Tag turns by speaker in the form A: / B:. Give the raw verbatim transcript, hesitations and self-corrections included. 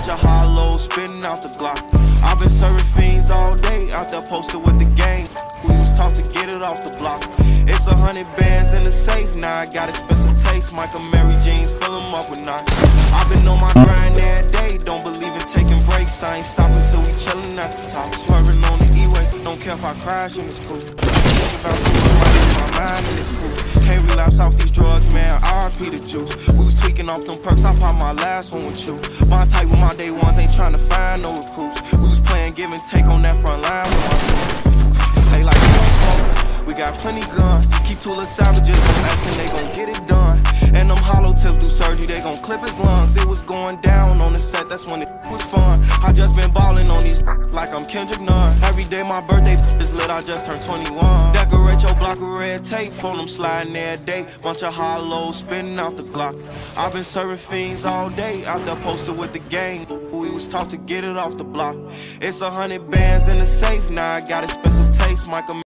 A: Bunch of hollows spitting out the Glock. I've been serving fiends all day, out there posted with the gang. We was taught to get it off the block. It's a hundred bands in the safe, now I got expensive taste. Michael Mary jeans, fill them up with knots. I've been on my grind every day, don't believe in taking breaks. I ain't stopping till we chillin' at the top. Swerving on the E-way, don't care if I crash in this coupe. Think about too much, my mind in this coupe. Can't relapse off these drugs, man, I R P the juice. We was tweaking off them perks, I popped my last one with you. Bond tight with my day ones, ain't trying to find no recruits. We was playing give and take on that front line with my crew. They like we don't smoke, we got plenty guns. Keep two little savages on X and they gon' get it done. And them hollow tips do surgery, they gon' clip his lungs. It was going down on the set, that's when it was fun. I just been ballin' on these like I'm Kendrick Nunn. Every day my birthday is lit, I just turned twenty-one. Decorate your block with red tape, phone them sliding every day. Bunch of hollows spitting out the Glock. I've been serving fiends all day, out there posted with the gang. We was taught to get it off the block. It's a hundred bands in the safe, now I got expensive taste. Michael